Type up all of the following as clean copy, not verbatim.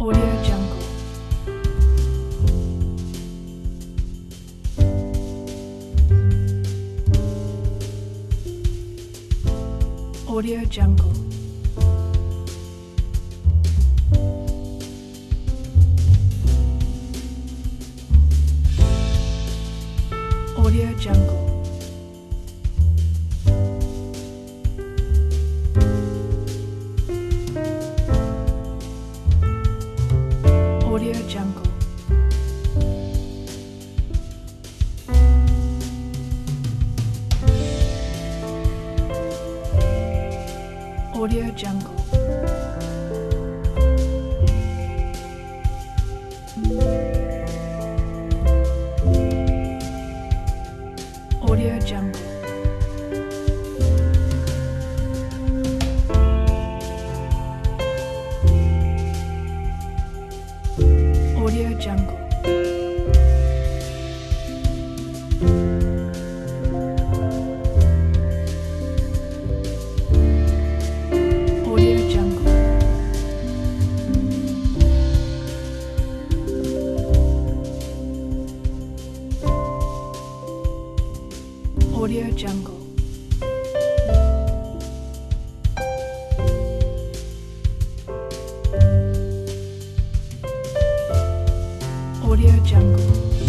Audio Jungle. Audio Jungle. Audio Jungle. Audio Jungle. Audio Jungle. Audio Jungle. Audio Jungle. Audio Jungle. Audio Jungle. Audio Jungle.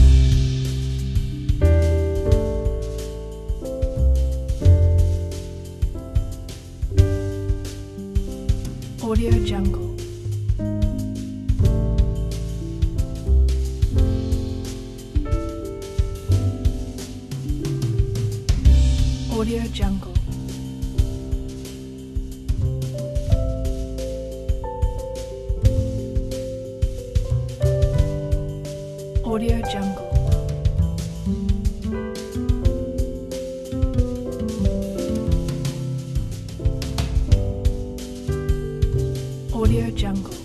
Audio Jungle. Audio Jungle. Audio Jungle. Audio Jungle.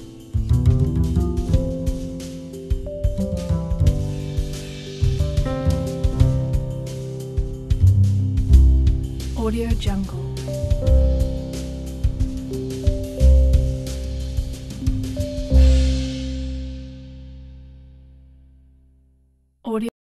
Audio Jungle. Audio